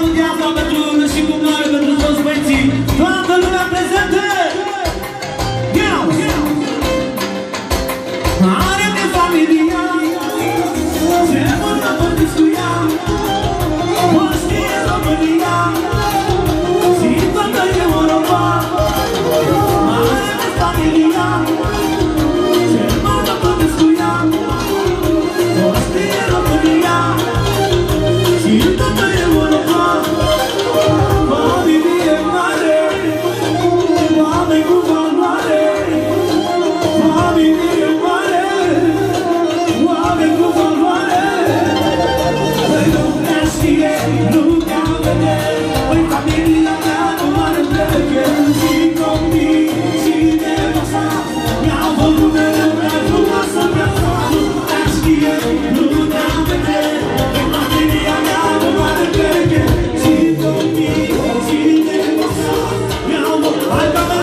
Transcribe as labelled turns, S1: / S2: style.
S1: melodie asta pentru și cu mare pentru toți băieții. Toată lumea prezentă! Are-mi familia, se mână părtiți cu ea, o știe România, și toată Europa. Are-mi familia, se mână părtiți cu ea, o știe România, și toată Europa. Familie mare, oameni cu valoare, familie mare, oameni cu valoare. Păi lumea știe, lumea vede, păi familia mea nu are plece. Și copii, și nevasta, mi-au făcut mereu prea frumoasă viața. Lumea știe, lumea vede, păi familia mea nu are plece. Și copii, și nevasta, mi-au făcut. Hai,